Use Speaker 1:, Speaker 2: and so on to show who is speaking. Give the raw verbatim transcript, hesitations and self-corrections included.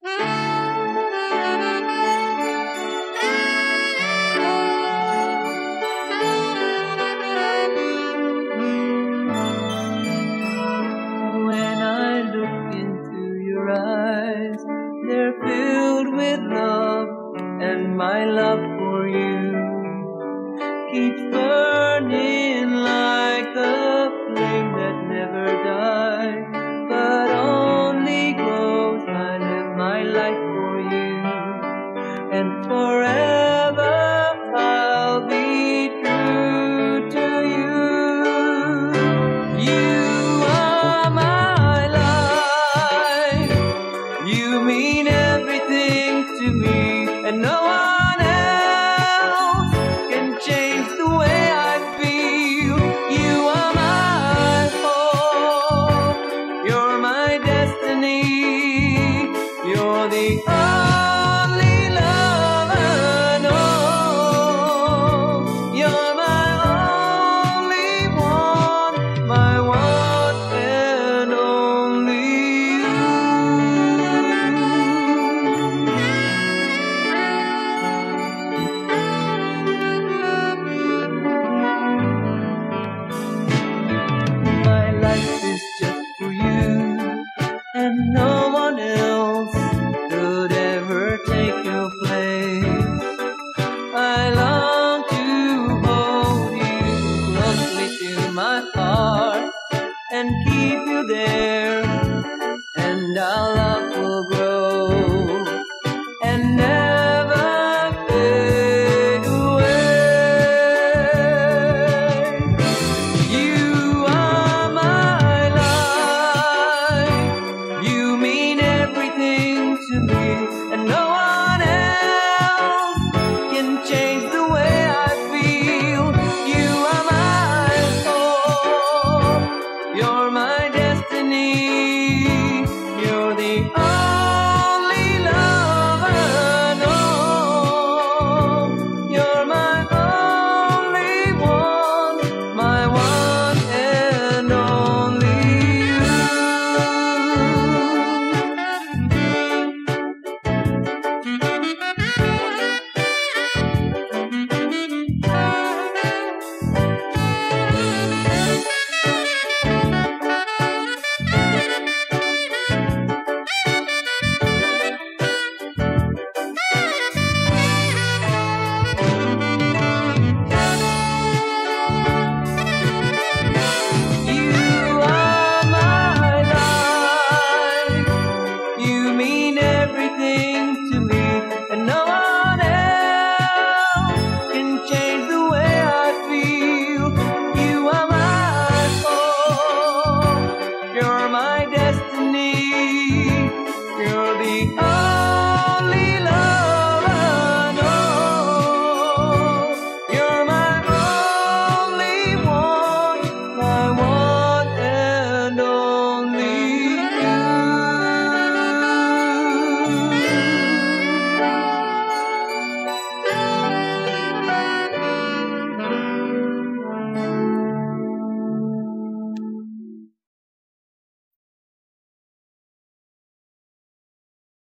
Speaker 1: When I look into your eyes, they're filled with love, and my love for you keeps burning like a flame that never dies, but only glows. I live my life for you, and forever I'll be true to you. You are my life, you mean everything to me, and no one else can change the way I feel. You are my hope, you're my destiny, you're the only love I know. You're my only one, my one and only you. My life is just for you, and no one else could ever take your place. I long to hold you closely to my heart and keep you there, and our love will grow.